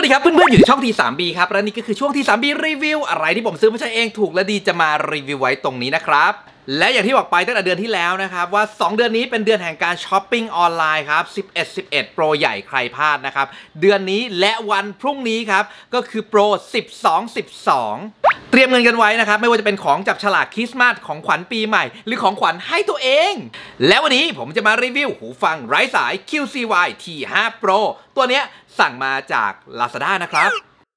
ดีครับเพื่อนๆอยู่ในช่อง T3B ครับและนี่ก็คือช่วง T3B รีวิวอะไรที่ผมซื้อมาใช้เองถูกและดีจะมารีวิวไว้ตรงนี้นะครับและอย่างที่บอกไปตั้งแต่เดือนที่แล้วนะครับว่า2เดือนนี้เป็นเดือนแห่งการช้อปปิ้งออนไลน์ครับ11โปรใหญ่ใครพลาดนะครับเดือนนี้และวันพรุ่งนี้ครับก็คือโปร12เตรียมเงินกันไว้นะครับไม่ว่าจะเป็นของจับฉลากคริสต์มาสของขวัญปีใหม่หรือของขวัญให้ตัวเองและวันนี้ผมจะมารีวิวหูฟังไร้สาย QCY T5 Pro ตัวเนี้ยสั่งมาจาก Lazada นะครับ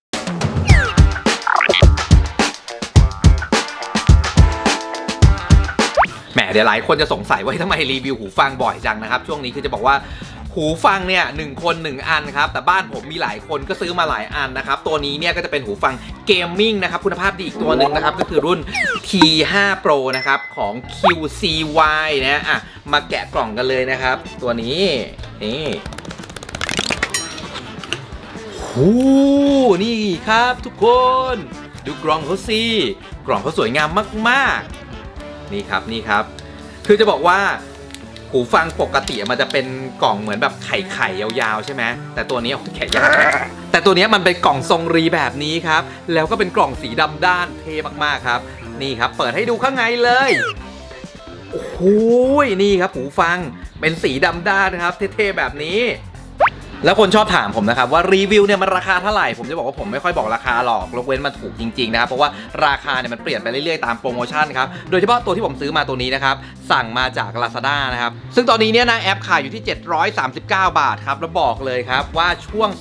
แหมเดี๋ยวหลายคนจะสงสัยว่าทำไมรีวิวหูฟังบ่อยจังนะครับช่วงนี้คือจะบอกว่าหูฟังเนี่ย1 คน 1 อันครับแต่บ้านผมมีหลายคนก็ซื้อมาหลายอันนะครับตัวนี้เนี่ยก็จะเป็นหูฟังเกมมิ่งนะครับคุณภาพดีอีกตัวหนึ่งนะครับก็คือรุ่น T5 Pro นะครับของ QCY นะมาแกะกล่องกันเลยนะครับตัวนี้นี่นี่ครับทุกคนดูกล่องเขาสิกล่องเขาสวยงามมากๆนี่ครับคือจะบอกว่าหูฟังปกติมันจะเป็นกล่องเหมือนแบบไข่ยาวๆใช่ไหมแต่ตัวนี้แขนยาวแต่ตัวนี้มันเป็นกล่องทรงรีแบบนี้ครับแล้วก็เป็นกล่องสีดำด้านเท่มากๆครับนี่ครับเปิดให้ดูข้างในเลยโอ้โหนี่ครับหูฟังเป็นสีดำด้านครับเท่ๆแบบนี้แล้วคนชอบถามผมนะครับว่ารีวิวเนี่ยมันราคาเท่าไหร่ผมจะบอกว่าผมไม่ค่อยบอกราคาหรอกยกเว้นมันถูกจริงๆนะครับเพราะว่าราคาเนี่ยมันเปลี่ยนไปเรื่อยๆตามโปรโมชั่นครับโดยเฉพาะตัวที่ผมซื้อมาตัวนี้นะครับสั่งมาจาก Lazada นะครับซึ่งตอนนี้เนี่ยนะแอปขายอยู่ที่739 บาทครับแล้วบอกเลยครับว่าช่วง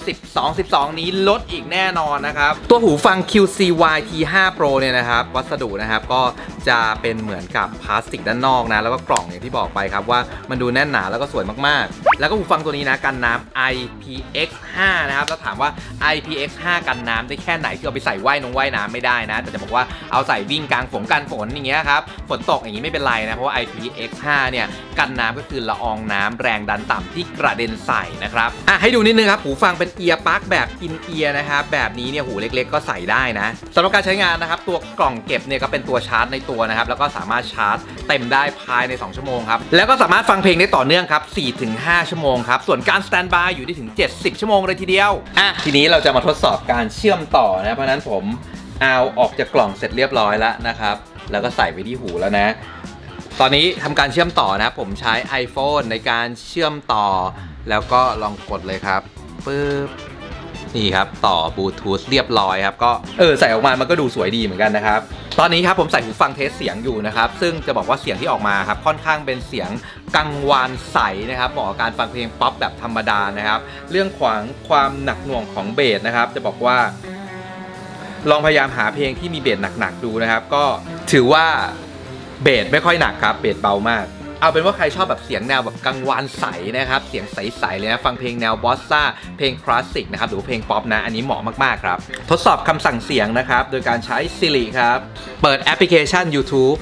12นี้ลดอีกแน่นอนนะครับตัวหูฟัง QCY T5 Pro เนี่ยนะครับวัสดุนะครับก็จะเป็นเหมือนกับพลาสติกด้านนอกนะแล้วก็กล่องอย่างที่บอกไปครับว่ามันดูแน่นหนาแล้วก็สวยมากๆแล้วก็หูฟังตัวนี้นะกันน้ำIPX5 นะครับแล้วถามว่า IPX5 กันน้ำได้แค่ไหนคือเอาไปใส่ว่ายน้ำไม่ได้นะแต่จะบอกว่าเอาใส่วิ่งกลางฝนอย่างเงี้ยครับฝนตกอย่างนี้ไม่เป็นไรนะเพราะว่า IPX5 เนี่ยกันน้ำก็คือละอองน้ำแรงดันต่ำที่กระเด็นใส่นะครับให้ดูนิดนึงครับหูฟังเป็นเอียร์ปลั๊กแบบอินเอียร์นะครับแบบนี้เนี่ยหูเล็กๆก็ใส่ได้นะสำหรับการใช้งานนะครับตัวกล่องเก็บเนี่ยก็เป็นตัวชาร์จในตัวนะครับแล้วก็สามารถชาร์จเต็มได้ภายใน2 ชั่วโมงครับแล้วก็สามารถฟังเพลงได้ต่อเนื่องครับ 4-5 ชั่วโมงครับส่วนการสแตนด์บายอยู่ได้ถึง70 ชั่วโมงเลยทีเดียวทีนี้เราจะมาทดสอบการเชื่อมต่อนะเพราะนั้นผมเอาออกจากกล่องเสร็จเรียบร้อยแล้วนะครับแล้วก็ใส่ไปที่หูแล้วนะตอนนี้ทำการเชื่อมต่อนะผมใช้ iPhone ในการเชื่อมต่อแล้วก็ลองกดเลยครับปึ๊บนี่ครับต่อบลูทูธเรียบร้อยครับก็ใส่ออกมามันก็ดูสวยดีเหมือนกันนะครับตอนนี้ครับผมใส่หูฟังเทสเสียงอยู่นะครับซึ่งจะบอกว่าเสียงที่ออกมาครับค่อนข้างเป็นเสียงกังวานใสนะครับเหมาะกับการฟังเพลงป๊อปแบบธรรมดานะครับเรื่องความหนักหน่วงของเบสนะครับจะบอกว่าลองพยายามหาเพลงที่มีเบสหนักๆดูนะครับก็ถือว่าเบสไม่ค่อยหนักครับเบสเบามากเอาเป็นว่าใครชอบแบบเสียงแนวแบบกังวานใสนะครับเสียงใสๆเลยนะฟังเพลงแนวบอสซ่าเพลงคลาสสิกนะครับหรือเพลงป๊อปนะอันนี้เหมาะมากๆครับทดสอบคำสั่งเสียงนะครับโดยการใช้ Siri ครับเปิดแอปพลิเคชัน YouTube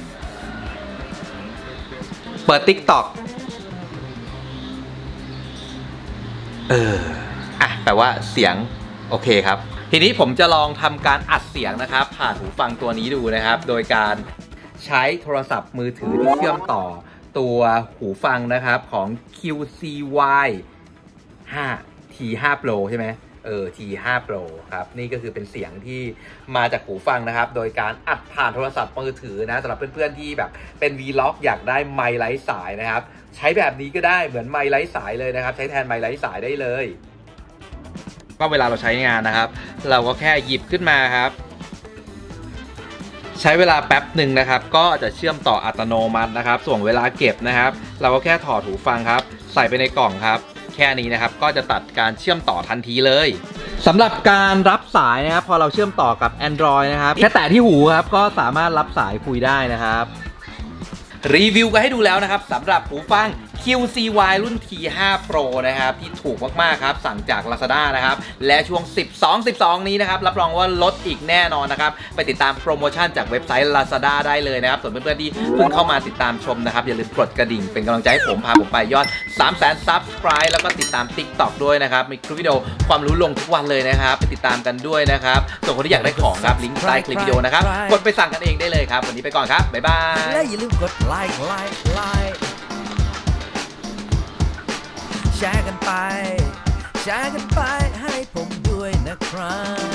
เปิด TikTok แปลว่าเสียงโอเคครับทีนี้ผมจะลองทำการอัดเสียงนะครับผ่านหูฟังตัวนี้ดูนะครับโดยการใช้โทรศัพท์มือถือที่เชื่อมต่อตัวหูฟังนะครับของ QCY T5 Pro ใช่ไหมT5 Pro ครับนี่ก็คือเป็นเสียงที่มาจากหูฟังนะครับโดยการอัดผ่านโทรศัพท์มือถือนะสำหรับเพื่อนๆที่แบบเป็น Vlog อยากได้ไมค์ไร้สายนะครับใช้แบบนี้ก็ได้เหมือนไมค์ไร้สายเลยนะครับใช้แทนไมค์ไร้สายได้เลยก็เวลาเราใช้งานนะครับเราก็แค่หยิบขึ้นมาครับใช้เวลาแป๊บหนึ่งนะครับก็จะเชื่อมต่ออัตโนมัตินะครับส่วนเวลาเก็บนะครับเราก็แค่ถอดหูฟังครับใส่ไปในกล่องครับแค่นี้นะครับก็จะตัดการเชื่อมต่อทันทีเลยสำหรับการรับสายนะครับพอเราเชื่อมต่อกับ Android นะครับแค่แตะที่หูครับก็สามารถรับสายคุยได้นะครับรีวิวกันให้ดูแล้วนะครับสำหรับหูฟัง QCY รุ่น T5 Pro นะครับที่ถูกมากๆครับสั่งจาก Lazada นะครับและช่วง12นี้นะครับรับรองว่าลดอีกแน่นอนนะครับไปติดตามโปรโมชั่นจากเว็บไซต์ Lazada ได้เลยนะครับส่วนเพื่อนๆที่เพิ่งเข้ามาติดตามชมนะครับอย่าลืมกดกระดิ่งเป็นกำลังใจให้ผมพาผมไปยอด 300,000 Subscribe แล้วก็ติดตาม TikTok ด้วยนะครับมีคลิปวิดีโอความรู้ลงทุกวันเลยนะครับไปติดตามกันด้วยนะครับส่วนคนที่อยากได้ของครับลิงก์ใต้คลิปวิดีโอนะครับกดไปสั่งกันเองได้เลยครับวันนี้ไปก่อนครับบ๊ายบายและอย่าลืมกดไลค์แชร์กันไปให้ผมด้วย right